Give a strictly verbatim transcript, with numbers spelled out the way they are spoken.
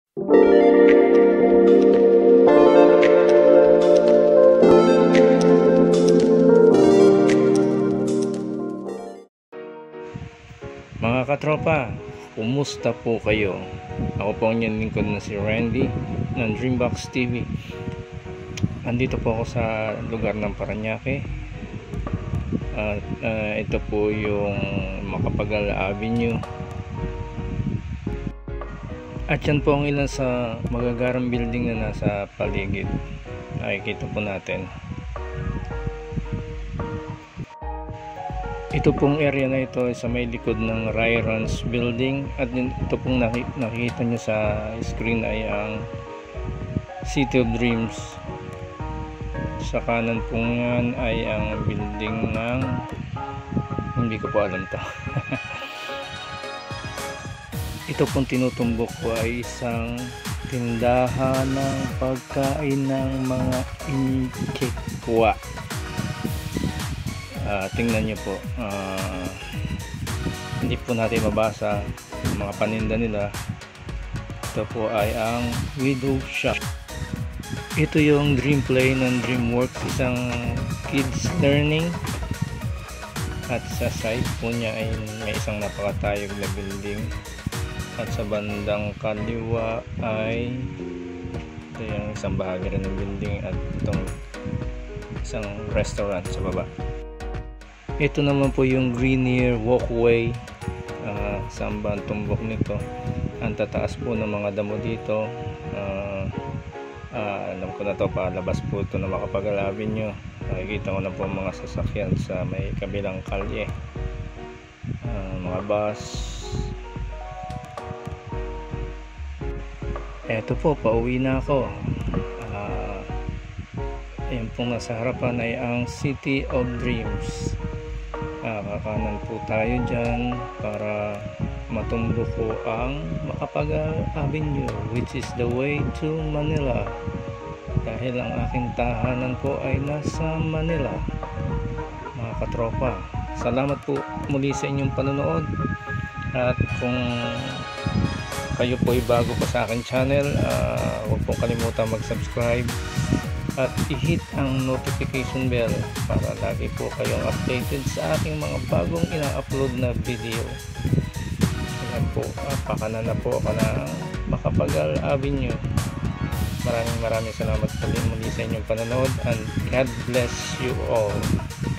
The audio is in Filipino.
Mga katropa, kumusta po kayo? Ako po ang inyong lingkod na si Randy ng Dreambox T V. Andito po ako sa lugar ng Parañaque. At uh, ito po yung Macapagal Avenue. At yan po ang ilan sa magagarang building na nasa paligid. Nakikita po natin. Ito pong area na ito ay sa may likod ng Ryrans building, at ito pong nakikita nyo sa screen ay ang City of Dreams. Sa kanan pong yan ay ang building ng, hindi ko po alam to. Ito pong tinutumbok ko ay isang tindahan ng pagkain ng mga Inchekwa. Uh, tingnan nyo po, uh, hindi po natin mabasa yung mga paninda nila. Ito po ay ang Widow Shop. Ito yung Dream Play ng DreamWorks, isang kids learning. At sa side po niya ay may isang napakatayog na building. At sa bandang kaliwa ay ito yung isang bahagi rin ng building, at itong isang restaurant sa baba. Ito naman po yung Grenier Walkway, uh, sa ambang tumbok nito. Ang tataas po ng mga damo dito. Uh, uh, alam ko na to, palabas po ito na Macapagal Avenue. Nakikita ko na po mga sasakyan sa may kabilang kalye. Uh, mga bus. Eto po, pauwi na ako. Uh, ayan pong nasa harapan ay ang City of Dreams. Ah, kakanan po tayo dyan para matumbo ko ang Macapagal Avenue, which is the way to Manila, dahil ang aking tahanan po ay nasa Manila. Mga katropa, salamat po muli sa inyong panonood, at kung kayo po ay bago pa sa aking channel, uh, huwag pong kalimutan mag-subscribe at i-hit ang notification bell para lagi po kayong updated sa aking mga bagong ina-upload na video. Ayan po, uh, pakana na po ako ng Macapagal Avenue. Maraming maraming salamat muli sa inyong panonood, and God bless you all.